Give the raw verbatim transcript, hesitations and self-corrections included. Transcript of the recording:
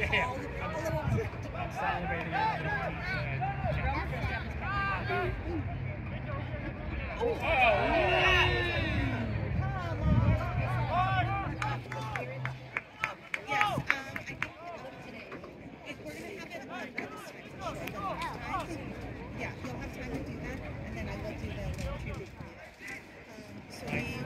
Yeah. I'm, I'm salivating. Oh, yes, um, I think today. If we're going to have it on this time, yeah, you'll have time to do that, and then I will do the little tribute. Um, so we